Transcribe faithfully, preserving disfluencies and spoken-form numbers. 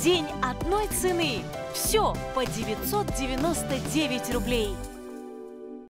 День одной цены. Все по девятьсот девяносто девять рублей.